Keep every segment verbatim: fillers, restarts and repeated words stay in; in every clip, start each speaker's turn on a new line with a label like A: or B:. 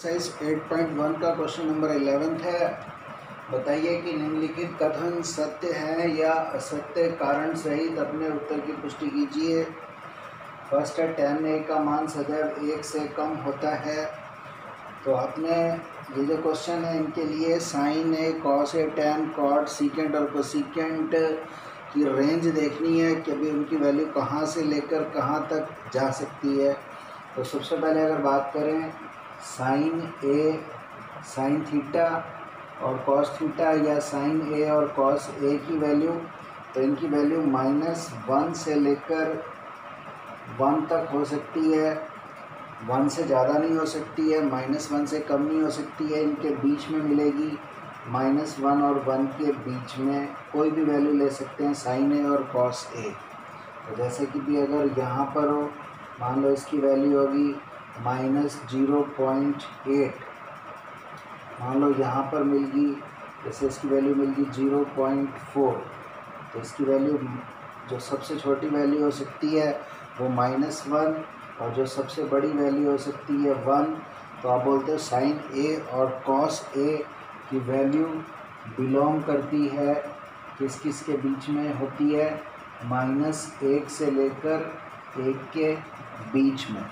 A: Exercise eight point one का question number eleventh है। बताइए कि निम्नलिखित कथन सत्य है या असत्य, कारण सहित अपने उत्तर की पुष्टि कीजिए। फर्स्ट है, टेन ए का मान सदैव एक से कम होता है। तो आपने ये जो क्वेश्चन है इनके लिए sine A, cos A, tan, cot, secant और कोसीकेंट की रेंज देखनी है कि अभी उनकी वैल्यू कहाँ से लेकर कहाँ तक जा सकती है। तो सबसे पहले अगर बात करें साइन ए, साइन थीटा और कॉस थीटा या साइन ए और कॉस ए की वैल्यू, तो इनकी वैल्यू माइनस वन से लेकर वन तक हो सकती है। वन से ज़्यादा नहीं हो सकती है, माइनस वन से कम नहीं हो सकती है, इनके बीच में मिलेगी। माइनस वन और वन के बीच में कोई भी वैल्यू ले सकते हैं साइन ए और कॉस ए। तो जैसे कि भी अगर यहाँ पर हो, मान लो इसकी वैल्यू होगी माइनस जीरो पॉइंट एट, मान लो यहाँ पर मिल गई, जैसे इसकी वैल्यू मिल गई जीरो पॉइंट फोर, तो इसकी वैल्यू जो सबसे छोटी वैल्यू हो सकती है वो माइनस वन और जो सबसे बड़ी वैल्यू हो सकती है वन। तो आप बोलते हो साइन ए और कॉस ए की वैल्यू बिलोंग करती है किस किस के बीच में होती है, माइनस एक से लेकर एक के बीच में।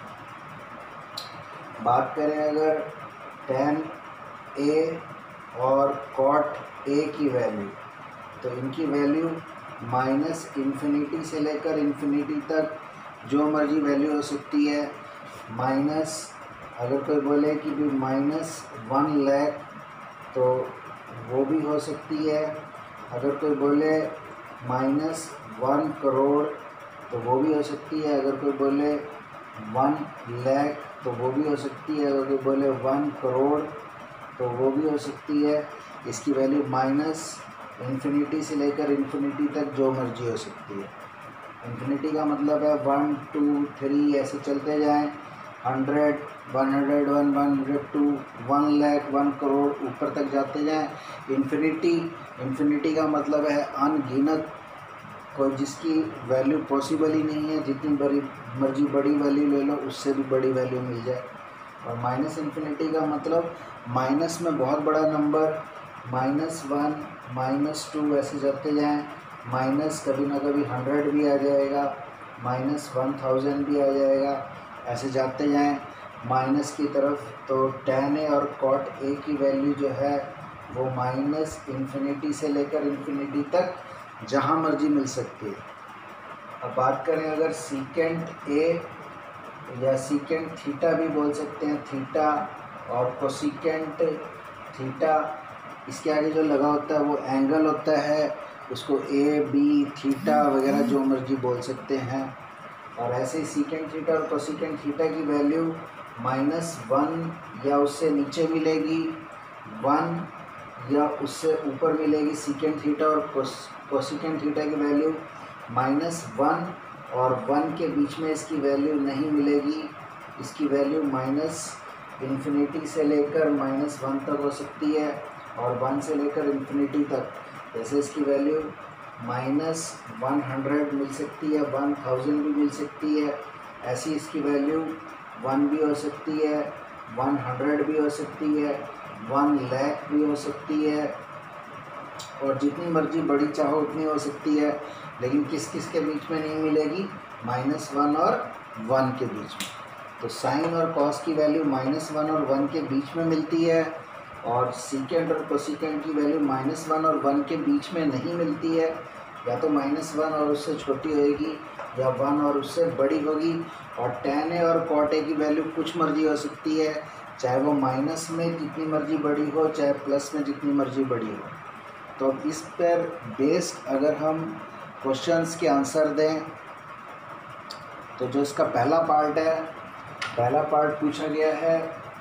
A: बात करें अगर टेन ए और कॉट ए की वैल्यू, तो इनकी वैल्यू माइनस इन्फिनिटी से लेकर इन्फिनिटी तक जो मर्जी वैल्यू हो सकती है। माइनस अगर कोई बोले कि भी माइनस वन लैख, तो वो भी हो सकती है। अगर कोई बोले माइनस वन करोड़, तो वो भी हो सकती है। अगर कोई बोले वन लैख, तो वो भी हो सकती है। अगर कोई बोले वन करोड़, तो वो भी हो सकती है। इसकी वैल्यू माइनस इन्फिनिटी से लेकर इन्फिनिटी तक जो मर्जी हो सकती है। इन्फिनिटी का मतलब है वन टू थ्री ऐसे चलते जाएं, hundred, one hundred one, one hundred two, one lakh, one crore ऊपर तक जाते जाएं। इन्फिनिटी इन्फिनिटी का मतलब है अनगिनत, कोई जिसकी वैल्यू पॉसिबल ही नहीं है, जितनी बड़ी मर्जी बड़ी वैल्यू ले लो उससे भी बड़ी वैल्यू मिल जाए। और माइनस इन्फिनिटी का मतलब माइनस में बहुत बड़ा number, minus one, minus two ऐसे जाते जाएं। माइनस कभी ना कभी हंड्रेड भी आ जाएगा, माइनस वन थाउजेंड भी आ जाएगा, ऐसे जाते जाएं माइनस की तरफ। तो टेन ए और कॉट ए की वैल्यू जो है वो माइनस इन्फिनिटी से लेकर इन्फिनिटी तक जहाँ मर्जी मिल सकती है। अब बात करें अगर सीकेंट ए या सीकेंट थीटा भी बोल सकते हैं, थीटा और कोसीकेंट थीटा, इसके आगे जो लगा होता है वो एंगल होता है, उसको ए बी थीटा वगैरह जो मर्जी बोल सकते हैं। और ऐसे ही सीकेंट थीटा और कोसीकेंट थीटा की वैल्यू माइनस वन या उससे नीचे मिलेगी, वन या उससे ऊपर मिलेगी। सीकेंट थीटा और कोसीकेंट थीटा की वैल्यू माइनस वन और वन के बीच में इसकी वैल्यू नहीं मिलेगी। इसकी वैल्यू माइनस इन्फिनिटी से लेकर माइनस वन तक हो सकती है और वन से लेकर इन्फिनिटी तक। जैसे इसकी वैल्यू माइनस वन हंड्रेड मिल सकती है, वन थाउजेंड भी मिल सकती है। ऐसी इसकी वैल्यू वन भी हो सकती है, वन हंड्रेड भी हो सकती है, वन लैख भी हो सकती है, और जितनी मर्जी बड़ी चाहो उतनी हो सकती है। लेकिन किस किस के बीच में नहीं मिलेगी, माइनस वन और वन के बीच में। तो साइन और कॉस की वैल्यू माइनस वन और वन के बीच में मिलती है, और सीकेंट और कोसीकेंट की वैल्यू माइनस वन और वन के बीच में नहीं मिलती है। या तो माइनस वन और उससे छोटी होगी या वन और उससे बड़ी होगी। और टेन ए और कॉट ए की वैल्यू कुछ मर्जी हो सकती है, चाहे वो माइनस में जितनी मर्जी बड़ी हो, चाहे प्लस में जितनी मर्जी बड़ी हो। तो इस पर बेस्ड अगर हम क्वेश्चंस के आंसर दें, तो जो इसका पहला पार्ट है, पहला पार्ट पूछा गया है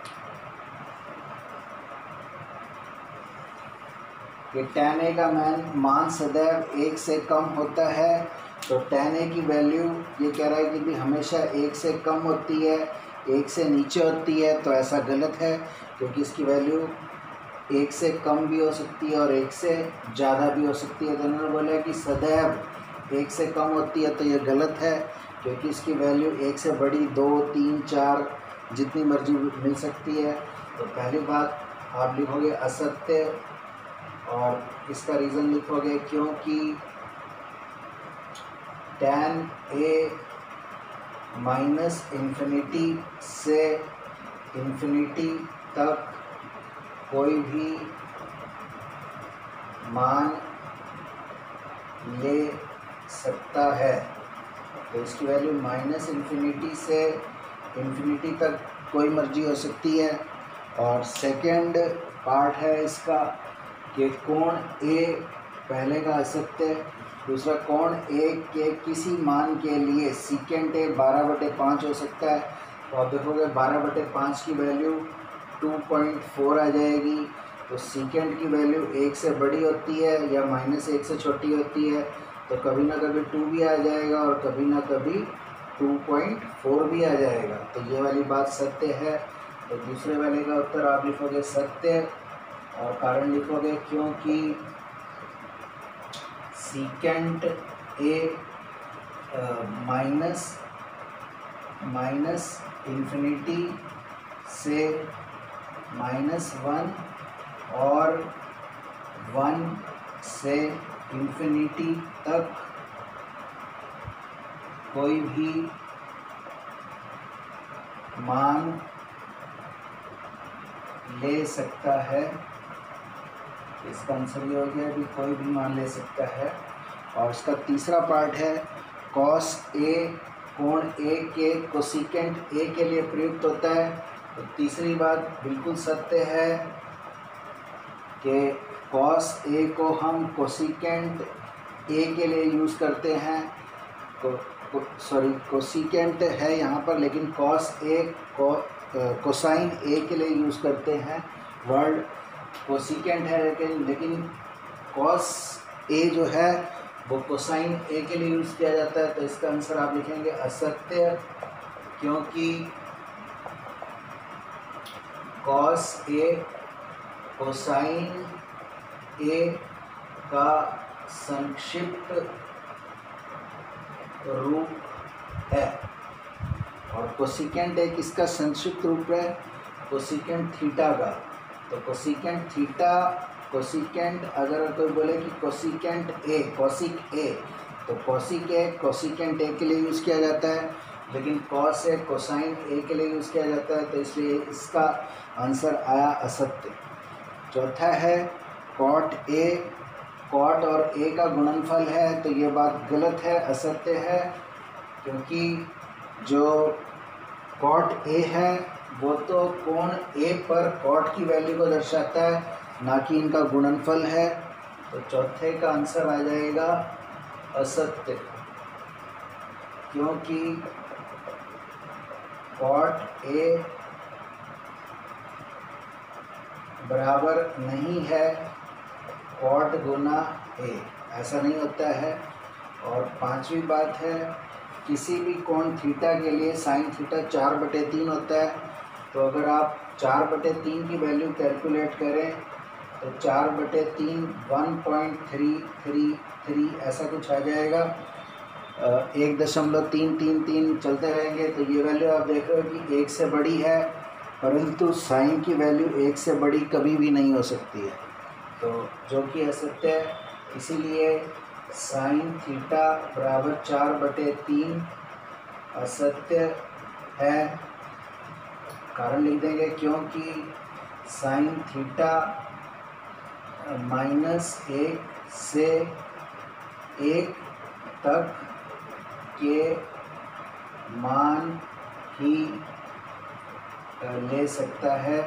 A: कि टेन ए का मान मान सदैव एक से कम होता है। तो टेन ए की वैल्यू ये कह रहा है कि भी हमेशा एक से कम होती है, एक से नीचे होती है। तो ऐसा गलत है, क्योंकि इसकी वैल्यू एक से कम भी हो सकती है और एक से ज़्यादा भी हो सकती है। तो उन्होंने बोला कि सदैव एक से कम होती है, तो ये गलत है, क्योंकि इसकी वैल्यू एक से बड़ी दो, तीन, चार जितनी मर्जी मिल सकती है। तो पहली बात आप लिखोगे असत्य, और इसका रीज़न लिखोगे क्योंकि tan a माइनस इन्फिनिटी से इन्फिनिटी तक कोई भी मान ले सकता है। तो इसकी वैल्यू माइनस इन्फिनिटी से इन्फिनिटी तक कोई मर्जी हो सकती है। और सेकंड पार्ट है इसका कि कोण ए पहले का असत्य, दूसरा कोण ए के किसी मान के लिए सीकेंट ए बारह बटे पाँच हो सकता है। तो आप देखोगे बारह बटे पाँच की वैल्यू टू पॉइंट फोर आ जाएगी। तो सीकेंट की वैल्यू एक से बड़ी होती है या माइनस एक से छोटी होती है, तो कभी ना कभी टू भी आ जाएगा और कभी ना कभी टू पॉइंट फोर भी आ जाएगा। तो ये वाली बात सत्य है। तो दूसरे वाले का उत्तर आप लिखोगे सत्य, और कारण लिखोगे क्योंकि secant A minus minus infinity से माइनस वन और वन से इन्फिनिटी तक कोई भी मान ले सकता है। इसका आंसर ये हो गया कि कोई भी मान ले सकता है। और इसका तीसरा पार्ट है कॉस ए कोण ए के कोसिकेंट ए के लिए प्रयुक्त होता है। तो तीसरी बात बिल्कुल सत्य है कि कॉस ए को हम कोसिकेंट ए के लिए यूज़ करते हैं। को, को, सॉरी कोसिकेंट है यहाँ पर, लेकिन कॉस ए को कोसाइन ए के लिए यूज़ करते हैं। वर्ड कोसिकेंट है लेकिन लेकिन कॉस ए जो है वो कोसाइन ए के लिए यूज़ किया जाता है। तो इसका आंसर आप लिखेंगे असत्य, क्योंकि कॉस ए कोसाइन ए का संक्षिप्त रूप है। और कोसिकेंट एक इसका संक्षिप्त रूप है कोसिकेंट थीटा का। तो कोसिकेंट थीटा कोसिकेंट अगर कोई बोले कि कोसिकेंट ए कोसिक ए, तो कोसिक ए कोसिकेंट ए के लिए यूज़ किया जाता है, लेकिन कॉस ए कोसाइन ए के लिए यूज़ किया जाता है। तो इसलिए इसका आंसर आया असत्य। चौथा है कॉट ए, कॉट और ए का गुणनफल है। तो ये बात गलत है, असत्य है, क्योंकि जो कॉट ए है वो तो कोण ए पर कॉट की वैल्यू को दर्शाता है, ना कि इनका गुणनफल है। तो चौथे का आंसर आ जाएगा असत्य, क्योंकि कॉट ए बराबर नहीं है कॉट गुना ए, ऐसा नहीं होता है। और पांचवी बात है किसी भी कोण थीटा के लिए साइन थीटा चार बटे तीन होता है। तो अगर आप चार बटे तीन की वैल्यू कैलकुलेट करें तो चार बटे तीन one point three three three ऐसा कुछ आ जाएगा। एक दशमलव तीन तीन तीन चलते रहेंगे। तो ये वैल्यू आप देख रहे हो कि एक से बड़ी है, परंतु साइन की वैल्यू एक से बड़ी कभी भी नहीं हो सकती है, तो जो कि असत्य है। इसीलिए साइन थीटा बराबर चार बटे तीन असत्य है। कारण लिख देंगे क्योंकि साइन थीटा माइनस एक से एक तक के मान ही ले सकता है।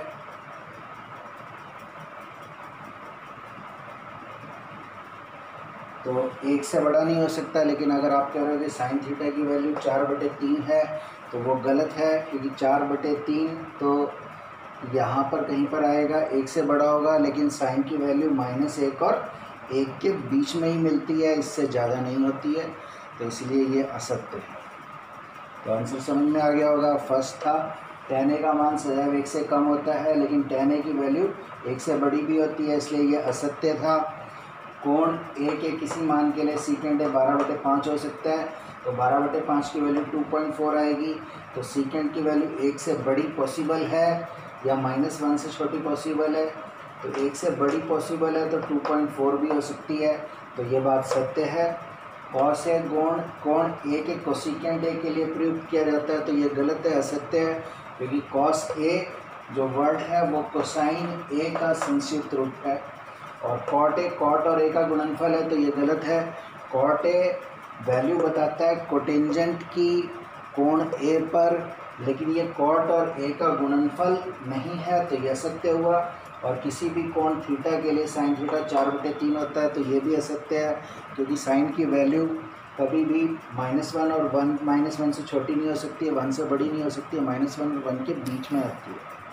A: तो एक से बड़ा नहीं हो सकता, लेकिन अगर आप कह रहे हो कि साइन थीटा की वैल्यू चार बटे तीन है तो वो गलत है, क्योंकि चार बटे तीन तो यहाँ पर कहीं पर आएगा, एक से बड़ा होगा, लेकिन साइन की वैल्यू माइनस एक और एक के बीच में ही मिलती है, इससे ज़्यादा नहीं होती है। तो इसलिए ये असत्य है। तो आंसर समझ में आ गया होगा। फर्स्ट था tan a का मान सदैव एक से कम होता है, लेकिन tan a की वैल्यू एक से बड़ी भी होती है, इसलिए ये असत्य था। कोण a के किसी मान के लिए सीकेंट ए बारह बटे पाँच हो सकता है, तो बारह बटे पाँच की वैल्यू टू पॉइंट फोर आएगी। तो सीकेंट की वैल्यू एक से बड़ी पॉसिबल है, या माइनस वन से छोटी पॉसिबल है, तो एक से बड़ी पॉसिबल है तो टू पॉइंट फोर भी हो सकती है। तो ये बात सत्य है। कॉस ए गुण कोण ए के कोसिकेंट ए के लिए प्रयुक्त किया जाता है, तो ये गलत है, असत्य है, क्योंकि कॉस ए जो वर्ड है वो कोसाइन ए का संक्षिप्त रूप है। और कॉट ए कॉट और ए का गुणनफल है, तो ये गलत है। कॉट ए वैल्यू बताता है कोटेंजेंट की कोण ए पर, लेकिन ये कॉट और ए का गुणनफल नहीं है, तो ये असत्य हुआ। और किसी भी कोण थीटा के लिए साइन थीटा चार बटे तीन होता है, तो ये भी असत्य है, क्योंकि साइन की वैल्यू कभी भी माइनस वन और वन माइनस वन से छोटी नहीं हो सकती है, वन से बड़ी नहीं हो सकती है, माइनस वन और वन के बीच में आती है।